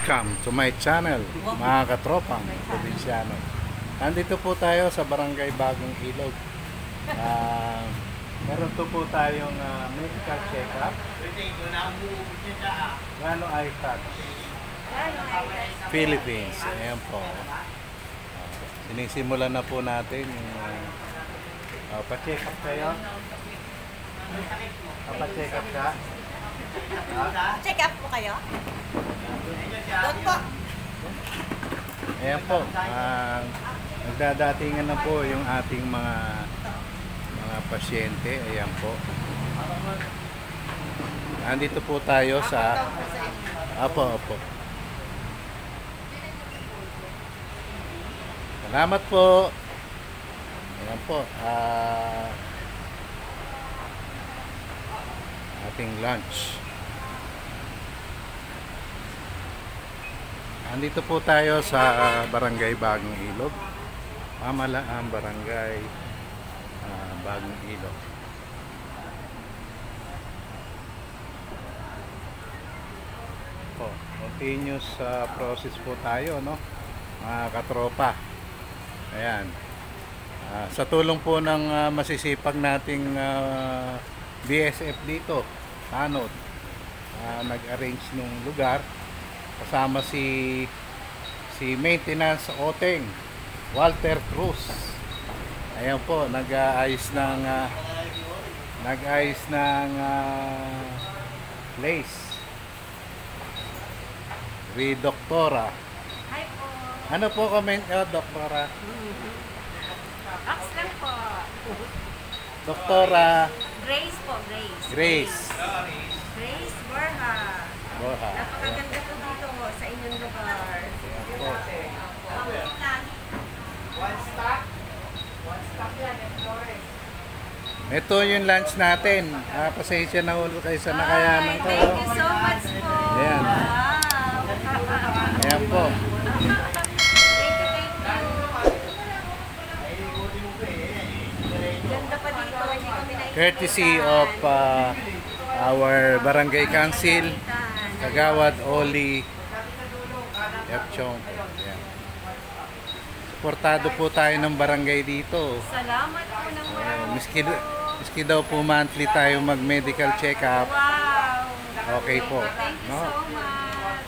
Welcome to my channel, mga katropang probinsyano. Nandito po tayo sa Barangay Bagong Ilog. Meron to po tayong medical check-up. Gano eye touch? Philippines. Ayan po. Sinisimulan na po natin yung pa-check up kayo. Pa-check up ka? Check up po kayo? Doon po. Ayan po. Nagdadatingan na po yung ating mga pasyente. Ayan po. Nandito po tayo sa Apo. Salamat po. Ayan po. Ating lunch. Andito po tayo sa Barangay Bagong Ilog. Pamalaan Barangay Bagong Ilog. Continuous process po tayo, no? Mga katropa. Ayan. Sa tulong po ng masisipag nating BSF dito, Tanod, nag-arrange nung lugar. Kasama si Maintenance Oteng Walter Cruz. Ayan po, nag-ayos ng place. Doktora. Hi po. Ano po comment nyo, Doktora? Ax lang po. Doktora Grace po, Grace. Grace Borja. Borja. Napakaganda po dito sa inyong lugar. Ito yung lunch natin. Pasensya na ulo kayo sa nakayanan ko. Thank you so much po. Ayan. Wow. Ayan po. Thank you. Ganda pa dito. Hindi kami nakikita. Courtesy of our Barangay Council, Kagawad Oli Epchong. Ayan. Suportado po tayo ng barangay dito. Salamat po ng marami. Miski daw po monthly tayo mag-medical check-up. Wow. Okay po. Thank you No? so much.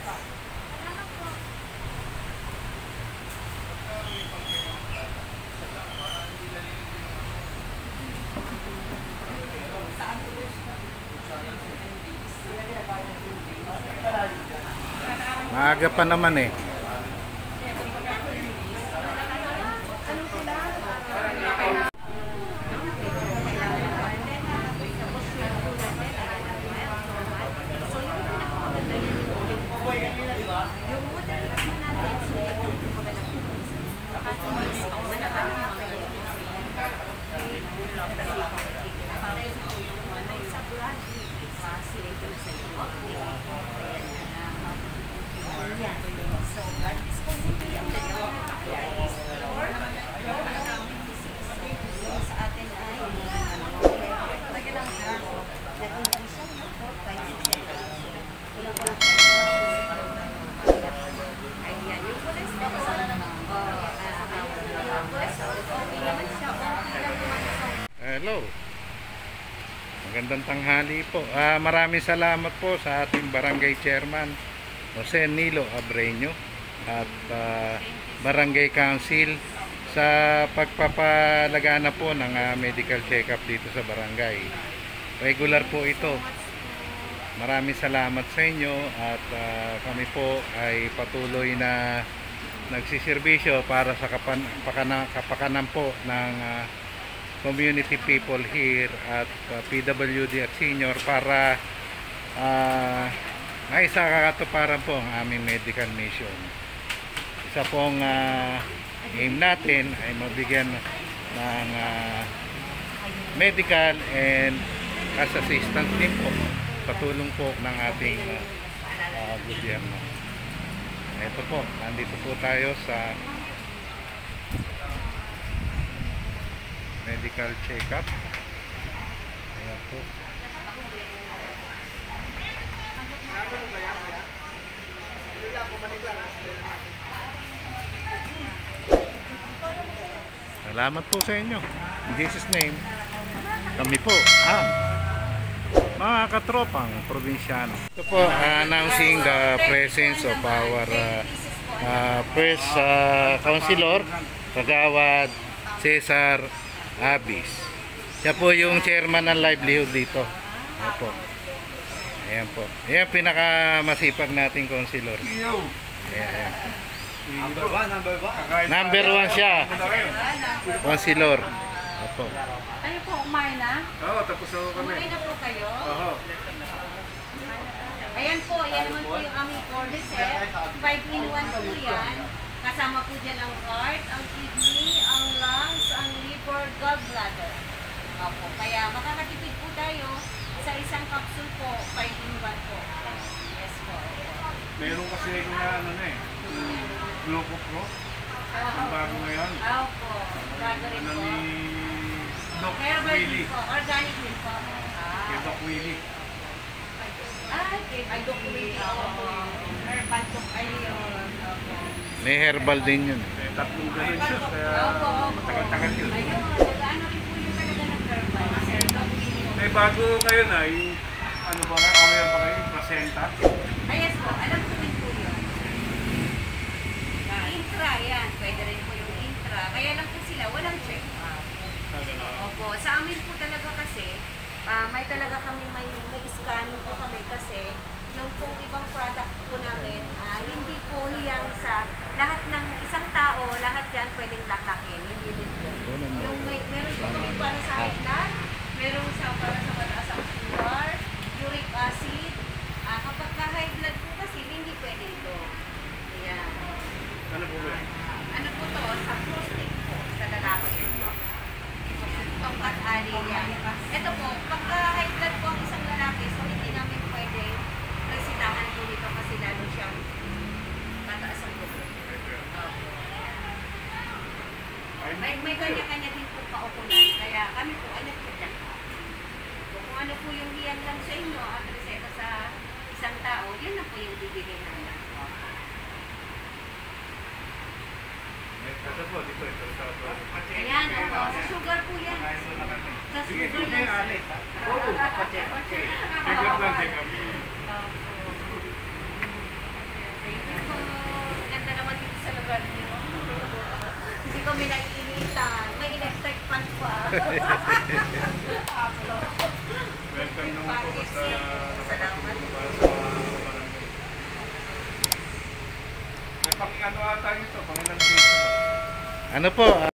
Maaga pa naman eh. Hello. Magandang tanghali po. Maraming salamat po sa ating barangay chairman Jose Nilo Abreño at barangay council sa pagpapalagana po ng medical check-up dito sa barangay. Regular po ito. Maraming salamat sa inyo at kami po ay patuloy na nagsiservisyo para sa kapakanan po ng community people here at PWD at senior para maisakatuparan po ang aming medical mission. Isa pong aim natin ay mabigyan ng medical and as assistance din po, patulong po ng ating gobyerno. Ito po, nandito po tayo sa medical check-up. Ayan po. Salamat po sa inyo. In Jesus' name, kami po mga katropang probinsyano. Ito po, announcing the presence of our first councilor, Kagawad Cesar Abis. Siya po yung chairman ng livelihood dito. Ayan po. Ayan po. Ayan pinakamasipag nating councilor. Ayan. Number 1 siya. Councilor. Apo. Ano po, kumain na? Oo, tapos ako kami. Kumain na po kayo? Oo. Ayan po, yan naman po yung aming order set. 5-in-1 po yan. Kasama po dyan ang heart, ang kidney, ang lungs, ang liver, gallbladder. Opo, kaya makakatipid po tayo sa isang capsule po, 5-in-1 po. Yes po. Meron kasi na ano na eh. Gloco Pro. Ang bago ngayon. Opo, bago rin Ano po. ni Doc Herbal din Willie. po, organic din po. Kay Doc Willie. Ay, Doc Willie. Opo. Herbal Doc, ayun. Opo. May herbal din yun. Eh, tatlong ganun siya. Kaya Opo, opo. matagal-tagal yun. Ayun, nag-ano rin po yung talaga ng herbal. Sir Doc Willie. Eh, bago ngayon ay, ano ba nga, kawayan pa kayo, yung placenta. Ay, yes po. Alam ko din po yun. Intra, yan. Pwede rin po yung intra. Kaya lang po sila, walang check-up. Opo. Sa amin po talaga kasi, may talaga kami may scanning po kami kasi yung pong ibang product po namin, hindi po hiyang sa lahat ng isang tao, lahat yan pwedeng lakakin. Hindi din po. Yung meron po kami para sa high blood, meron sa para sa mataas ang sugar, uric acid. Kapag ka-high blood po kasi, hindi pwede ito. Ayan. Ano po ba? Ano po to? Sa prostate po, sa lalaki. Pangkat-ali yan. Ito po, pagka high blood po ang isang lalaki, so hindi namin pwede resitahan po dito kasi lalo siyang mataas ang dugo. May kanya-kanya din po paukulan, kaya kami po ay nagpudyak. Kung ano po yung hiyan lang sa inyo, at reseta sa isang tao, yun na po yung bibigay namin. Ito po, dito, ito. Ayan, opo. Sa sugar po yan. Sa Sige, sugar sige, yan. ate. Oo, check up. Check up lang, check up. Ganda naman dito sa lugar niyo. Hindi kami nag-initan. May electric fan pa. Welcome naman po sa Salamat. May pang-ano ata nito, pang-ilang days na. Ano po?